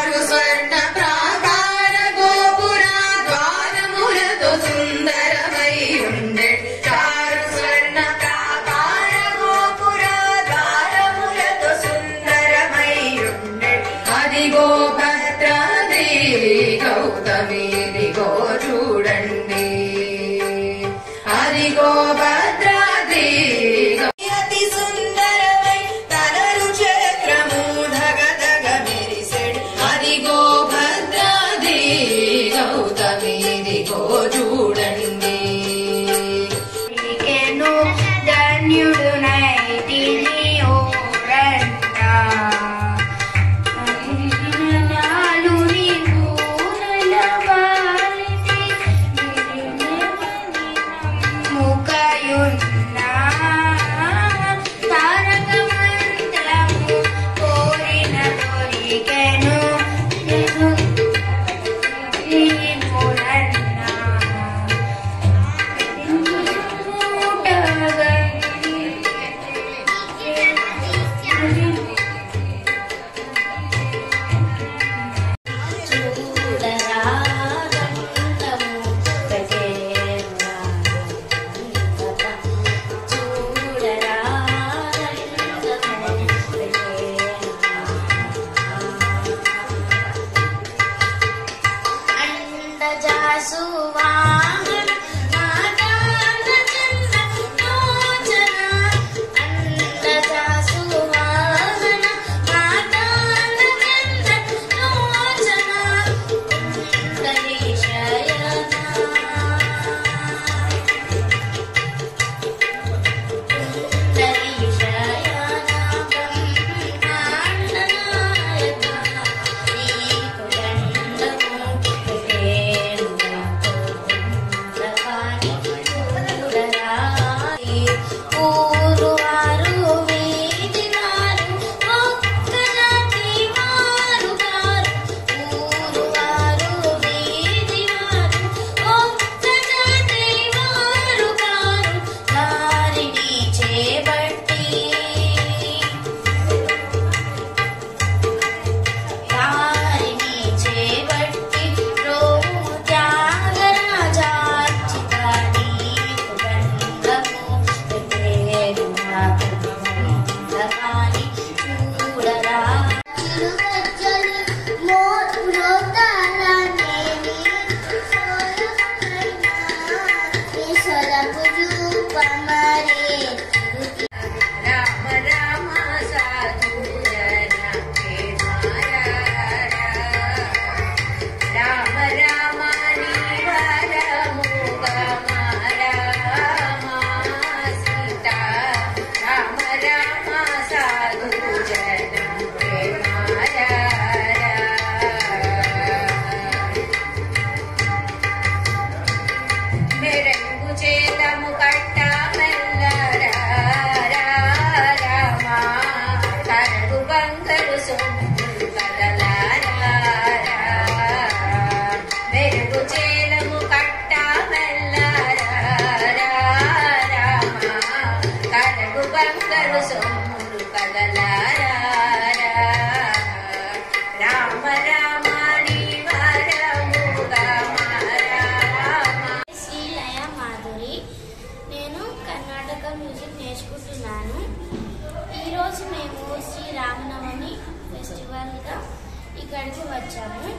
ఇక్కడికి వచ్చాము.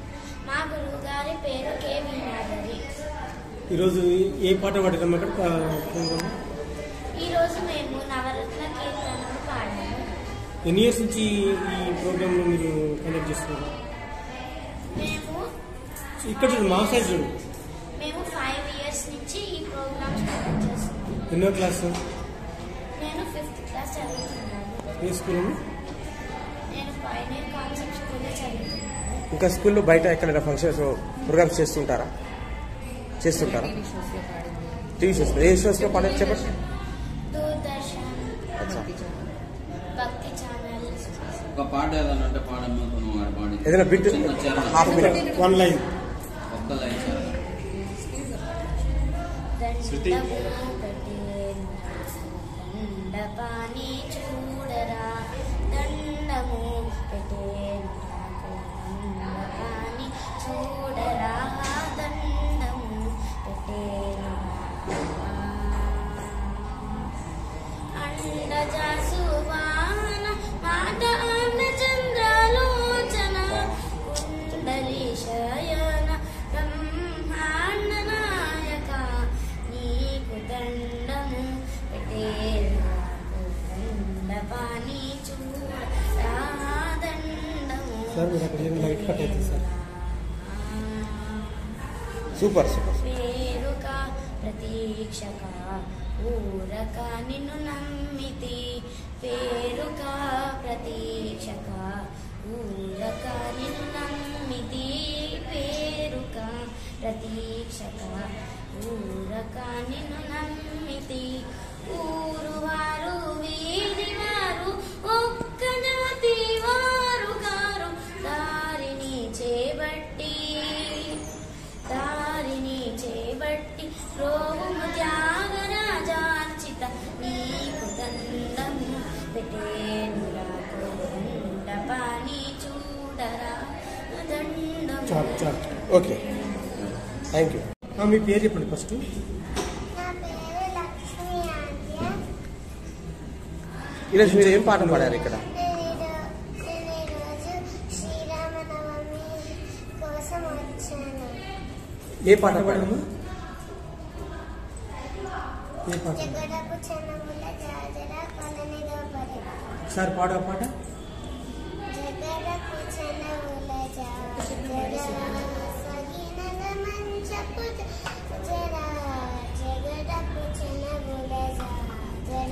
మా గురువు గారి పేరు కే వీణాధరి. ఈరోజు ఏ పాట పాడారు? ఈరోజు మేము నవరత్న కీర్తనలు పాడాము. ఎన్ని ఇయర్స్ నుంచి ఈ ప్రోగ్రామ్ మీరు కండక్ట్ చేస్తున్నారు? మేము ఇక్కడ మా సైడ్ మేము 5 years నుంచి ఈ ప్రోగ్రామ్స్ కండక్ట్ చేస్తున్నాము. ఎన్నో క్లాస్? నేను 5th క్లాస్ చదువుతున్నాను. ఏ స్కూల్? నేను పైనీర్ కాన్సెప్ట్ స్కూల్లో చదువుతున్నాను. ఇంకా స్కూల్లో బయట ఎక్కడైనా ఫంక్షన్స్ ప్రోగ్రామ్స్ చేస్తుంటారా? టీవీ షోస్ ఏ షోస్ లో పాడారు చెప్పండి? దూరదర్శన్, భక్తి ఛానల్. ఒక పాట ఏదైనా పాడమ్మా, ఏదైనా బిట్ హాఫ్ మినిట్ 1 లైన్ ఒక్క లైన్ శృతి. దండపాని చూడరా దండము పెట్టేను సార్ మీరు అక్కడ ఏమి లైట్ కట్ అవుతుంది సార్. Super super. పేరుక ప్రతీక్షక ఊరక నిన్ను నమ్మితి పేరుక ప్రతీక్షక ఊరక నిన్ను నమ్మితి పేరుక ప్రతీక్షక ఊరక నిన్ను నమ్మితి ఊరువారు వీధివారు ఒక్క జాతి వారు కారు దారిని చేబట్టి రోము త్యాగరాజార్చిత నీకు దండము పెట్టేనురాకు దండపాని చూడరా దండము. చాలు చాలు. Okay, thank you. మీ పేరు చెప్పండి ఫస్ట్. నా పేరు లక్ష్మి ఆద్య. ఈరోజు మీరు ఏం పాట పాడారు ఇక్కడ? నేను ఈరోజు శ్రీరామనవమి కోసం వచ్చాను. ఏ పాట పాడారు? ఏ పాట? జగడపు చనముల జాజర కొలనిదో పరి. సార్ పాడు ఆ పాట. జగడపు చనముల జాజర సగినల మంచపు జర జగడపు చనముల జాజర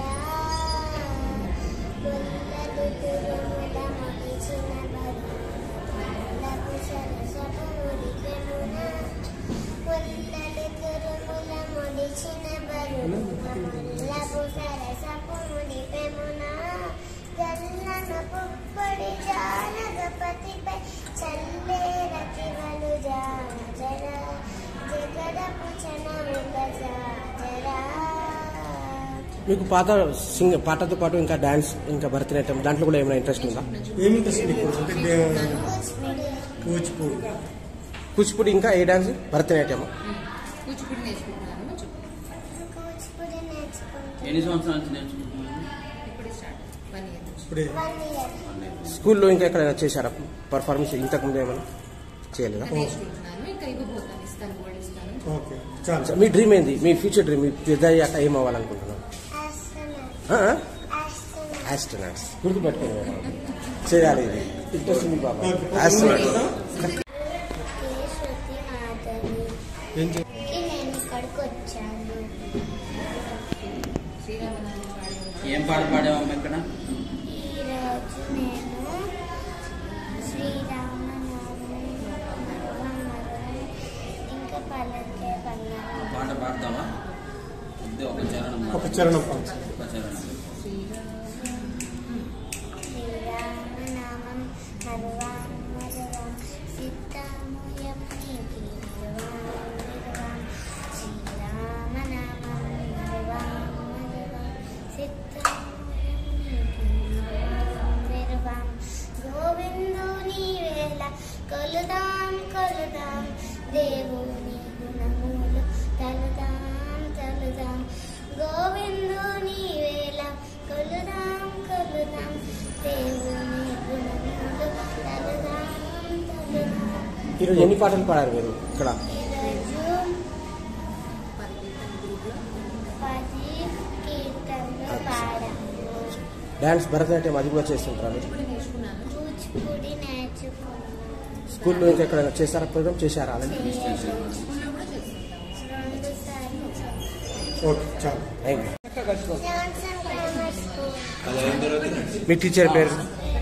పుల్లలు తురుముల మడిచిన బరులకు సరసపు ముడికెమున పుల్లలు తురుముల ముడిచిన బరులకు సరసపు ముడిపెమున జల్లన పుప్పొడి జానగపతిపై చల్లే రతివలు జాజర జగడపు చనముల జాజర. మీకు పాటతో పాటు ఇంకా డాన్స్, ఇంకా భరతనాట్యం దాంట్లో కూడా ఏమైనా ఇంట్రెస్ట్ ఉందా? ఏమి ఇంట్రెస్ట్ మీకు? అంటే కూచిపూడి. కూచిపూడి ఇంకా ఏ డాన్స్? భరతనాట్యమా? కూచిపూడి నేర్చుకుంటున్నాను. కూచిపూడి నేర్చుకుంటాను. ఎన్ని సంవత్సరాల నుంచి నేర్చుకుంటున్నాను? ఇప్పుడు స్టార్ట్ 1 year. ఇప్పుడే 1 year. స్కూల్లో ఇంకా ఎక్కడైనా చేశారా పర్ఫార్మెన్స్? ఇంతకుముందు ఏమైనా చేయలేదా? నేర్చుకుంటున్నాను. ఇంకా ఇవ్వబోతాను, ఇస్తాను, గోల్డ్ ఇస్తాను. ఓకే చాలు. మీ డ్రీమ్ ఏంది? మీ ఫ్యూచర్ డ్రీమ్? మీ పెద్ద అయ్యాక ఏం అవ్వాలనుకుంటున్నారు? ఆస్ట్రోనాట్స్. గుర్తుపెట్టుకోండి, చేయాలి ఇది. ఇంట్రెస్ట్ ఉంది బాబా. ఆస్ట్రోనాట్స్. శృతి మాధవి. ఏం నేను ఇక్కడికి వచ్చాను. శ్రీరామనవమి పాడి ఏం పాట పాడామమ్మా ఇక్కడ? ఈరోజు నేను శ్రీరామనవమి ఇంకా పల్లెకే పన్నాను. పాట పాడతావా? ఇదే ఒక చరణం. ఒక చరణం పాడు. ఒక చరణం. శ్రీరామనామం హరువాం మరువాం సిద్ధముయం నీతి నిర్వాం శ్రీరామనామం హరువాం మరువాం సిద్ధముయం నీతి నిర్వాం గోవిందుని వేళ కొలుదాం కొలుదాం దేవుని గుణములు తలుదాం తలుదాం గోవిందుని వేళ కొలుదాం కొలుదాం దేవుని గుణములు తలుదాం తలుదాం. ఈరోజు ఎన్ని పాటలు పాడారు మీరు ఇక్కడ? ఈరోజు 10 కీర్తనలు పాడాము. డాన్స్, భరతనాట్యం అది కూడా చేస్తుంటారా మీరు? నేర్చుకున్నాను. కూచిపూడి నేర్చుకున్నాను. స్కూల్లో ఇంకా ఎక్కడైనా చేశారా? ప్రోగ్రామ్ చేశారా? అలాగే స్కూల్లో కూడా చేస్తుంటాము. 2 సార్లు చేశాను. ఓకే చాలు. Thank you. Johnson grammar school. మీ టీచర్ పేరు?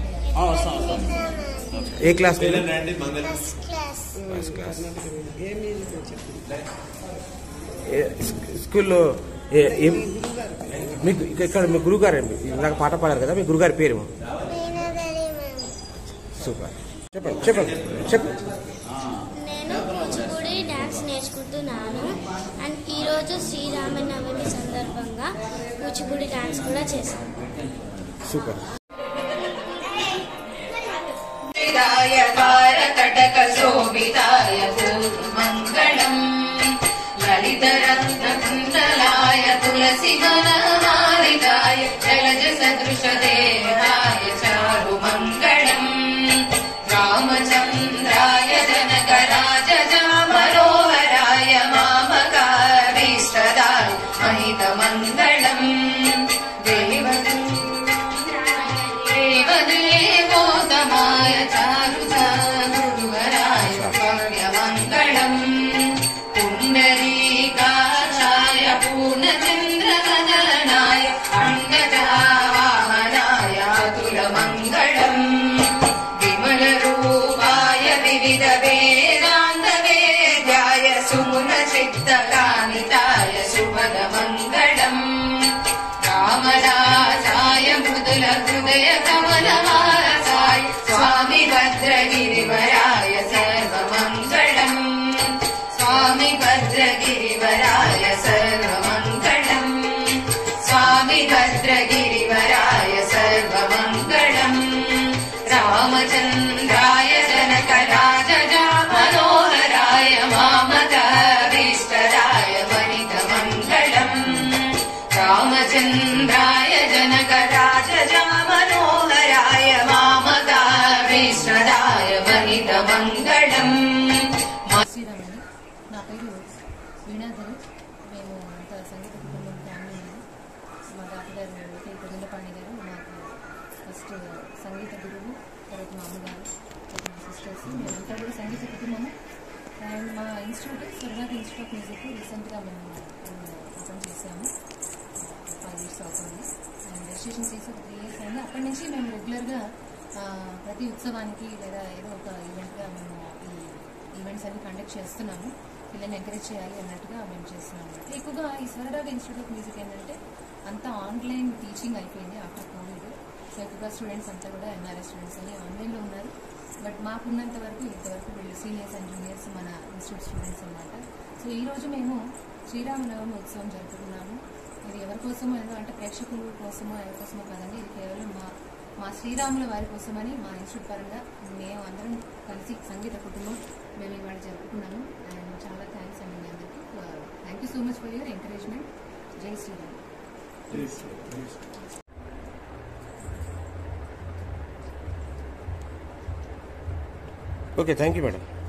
ఏ క్లాస్? First class. స్కూల్లో ఏం మీకు ఇక్కడ మీ గురుగారు ఏమి ఇందాక పాట పాడారు కదా, మీ గురుగారి పేరు? వీణాధరి మ్యామ్. సూపర్. చెప్పండి చెప్పండి చెప్పండి. నేను కూచిపూడి డాన్స్ నేర్చుకుంటున్నాను. అండ్ ఈరోజు శ్రీరామనవమి సందర్భంగా కూచిపూడి డాన్స్ కూడా చేశాను. సూపర్. కటక శోభితాయ మంగళం లలితరత్నకుండలాయ తులసి వనమాలికాయ జలజ సదృశ దేహాయ చారు మంగళం రామచంద్రాయ జనకరాజ మనోహరాయ మామకాభీష్టదాయ మహిత మంగళం దేవదేవోత్తమాయ చారుదా चित्तकामिताय शुभगमङ्गलम् रामदासाय मृदुल हृदय कमलमानसाय स्वामी भद्रगिरिवराय सर्वमङ्गलम् स्वामी भद्रगिरिवराय सर्वमङ्गलम् स्वामी भद्रगिरिवराय सर्वमङ्गलम् रामचन्द्राय जनकराजजा मनोहराय मामकाभीष्टदाय वनितमङ्गलम् रामचन्द्राय जनकराजजा मनोहराय मामकाभीष्टदाय वनितमङ्गलम् శ్రీరామండి. నా పేరు వీణాధరి. మేము అంత సంగీత కుటుంబం ఫ్యామిలీ. మా తాతగారు కొద్దిలపాణి గారు మాకు ఫస్ట్ సంగీత గురువు, తర్వాత మా అమ్మగారు, తర్వాత మా సిస్టర్స్, మేమంతా కూడా సంగీత కుటుంబము. అండ్ మా institute Swarnatha institute of music రీసెంట్గా మేము ఓపెన్ చేసాము. 5 years అవుతుంది. అండ్ రిజిస్ట్రేషన్ చేసి ఒక 3 years అయింది. అప్పటి నుంచి మేము రెగ్యులర్గా ప్రతి ఉత్సవానికి లేదా ఏదో ఒక ఈవెంట్గా మేము ఈ ఈవెంట్స్ అన్ని కండక్ట్ చేస్తున్నాము. పిల్లల్ని ఎంకరేజ్ చేయాలి అన్నట్టుగా మేము చేస్తున్నాము. ఎక్కువగా ఈ స్వర్ణాథ ఇన్స్టిట్యూట్ ఆఫ్ మ్యూజిక్ ఏంటంటే అంతా ఆన్లైన్ టీచింగ్ అయిపోయింది ఆఫ్టర్ కోవిడ్. సో ఎక్కువగా స్టూడెంట్స్ అంతా కూడా ఎన్ఆర్ఐ స్టూడెంట్స్ అని ఆన్లైన్లో ఉన్నారు. బట్ మాకున్నంత వరకు ఇంతవరకు వీళ్ళు సీనియర్స్ అండ్ జూనియర్స్ మన ఇన్స్టిట్యూట్ స్టూడెంట్స్ అన్నమాట. సో ఈరోజు మేము శ్రీరామనవమి ఉత్సవం జరుపుకున్నాము. ఇది ఎవరి కోసమో ఏదో అంటే ప్రేక్షకుల కోసమో ఎవరి కోసమో కాదండి, ఇది కేవలం మా శ్రీరాముల వారి కోసమని మా ఇన్స్టిట్యూట్ పరంగా మేము అందరం కలిసి సంగీత కుటుంబం మేము ఇవాళ జరుపుకున్నాము. అండ్ చాలా థ్యాంక్స్ అండి మీ అందరికీ. Thank you so much for your encouragement. Jai Shriram. Okay, thank you madam.